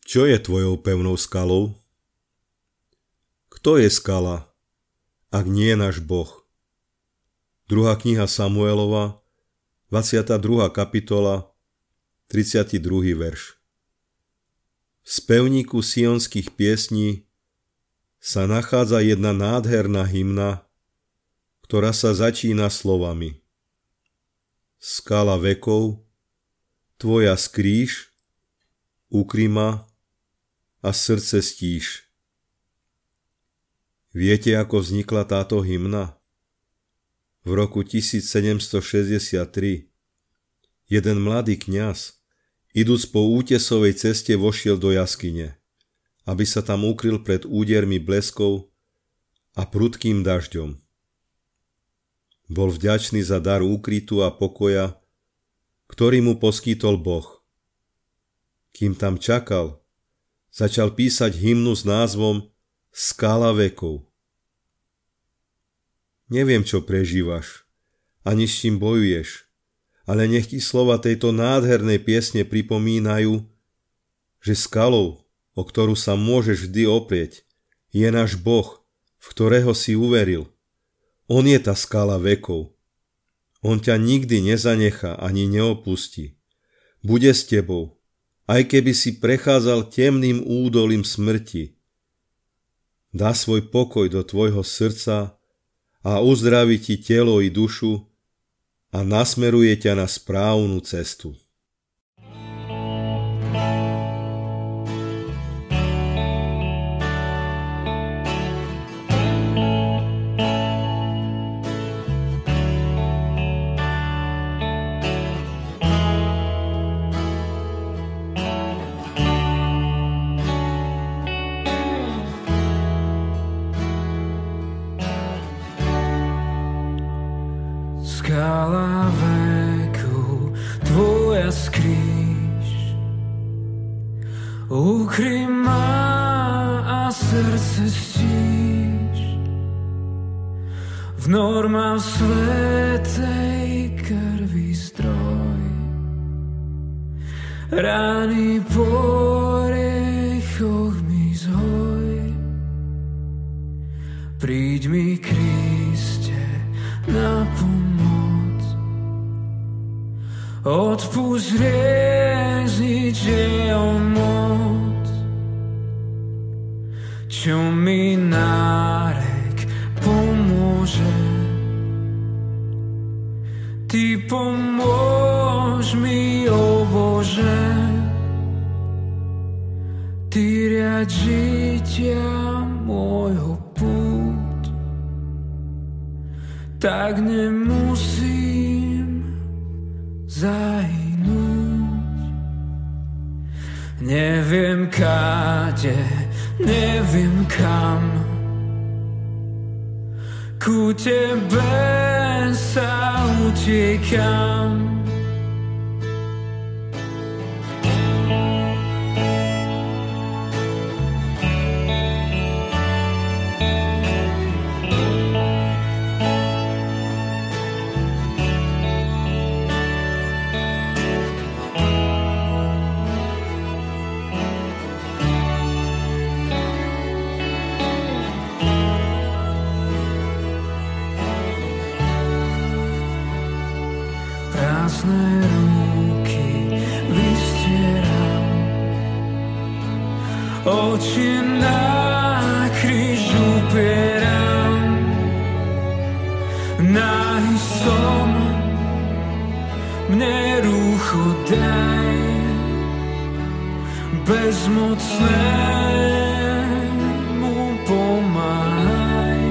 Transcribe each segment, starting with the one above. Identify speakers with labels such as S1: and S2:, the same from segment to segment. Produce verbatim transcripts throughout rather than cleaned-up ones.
S1: Čo je tvojou pevnou skalou? Kto je skala, ak nie náš Boh? Druhá kniha Samuelova, dvadsiata druhá kapitola, tridsiaty druhý verš. V spevníku sionských piesní sa nachádza jedna nádherná hymna, ktorá sa začína slovami: Skala vekov, tvoja skrýš, ukry ma a srdce stíš. Viete, ako vznikla táto hymna? V roku tisícsedemstošesťdesiattri jeden mladý kňaz, idúc po útesovej ceste, vošiel do jaskyne, aby sa tam ukryl pred údermi bleskov a prudkým dažďom. Bol vďačný za dar úkrytu a pokoja, ktorý mu poskytol Boh. Kým tam čakal, začal písať hymnu s názvom Skala vekov. Neviem, čo prežívaš, ani s čím bojuješ, ale nech ti slova tejto nádhernej piesne pripomínajú, že skalou, o ktorú sa môžeš vždy oprieť, je náš Boh, v ktorého si uveril. On je tá skala vekov. On ťa nikdy nezanechá ani neopustí. Bude s tebou, aj keby si prechádzal temným údolím smrti. Dá svoj pokoj do tvojho srdca a uzdraví ti telo i dušu a nasmeruje ťa na správnu cestu.
S2: Skala vekov, tvoja skrýš, ukry ma a srdce stíš. Vnor ma v svätej krvi zdroj, rány po riechoch mi zhoj. Príď mi, Kriste, na pomoc, odpusť hriezniť jeho moc, čo mi nárek pomôže. Ty pomôž mi, o Bože, Ty riaď žitia môjho púť, tak nemusím zahynúť. Neviem káde, neviem kam, ku tebe sa utiekam. Prázdne ruky vystieram, oči na kríž upieram. Nahý som, mne rúcho daj, bezmocnému pomáhaj.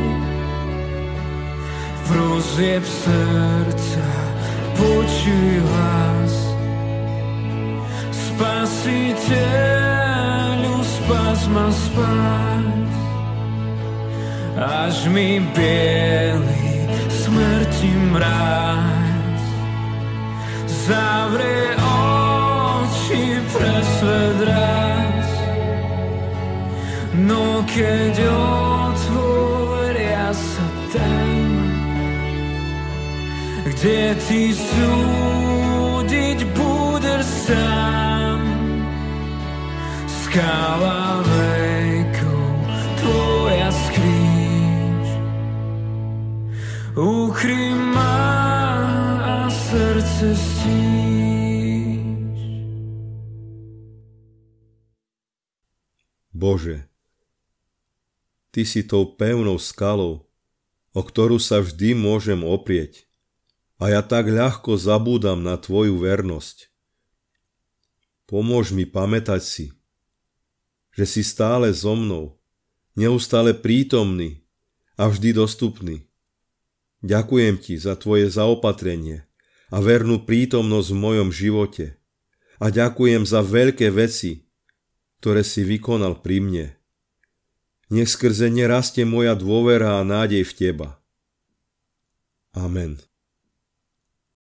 S2: Prozieb srdca počuj hlas, Spasiteľu, spas ma, spas, až mi biely smrti mráz zavrie oči pre svet raz. No keď otvoria sa tam, kde ty súdiť budeš sám, skála vekov, tvoja skríž. Ukry ma a srdce stíš.
S1: Bože, Ty si tou pevnou skalou, o ktorú sa vždy môžem oprieť, a ja tak ľahko zabúdam na Tvoju vernosť. Pomôž mi pamätať si, že si stále so mnou, neustále prítomný a vždy dostupný. Ďakujem Ti za Tvoje zaopatrenie a vernú prítomnosť v mojom živote a ďakujem za veľké veci, ktoré si vykonal pri mne. Nech skrze ne rastie moja dôvera a nádej v Teba. Amen.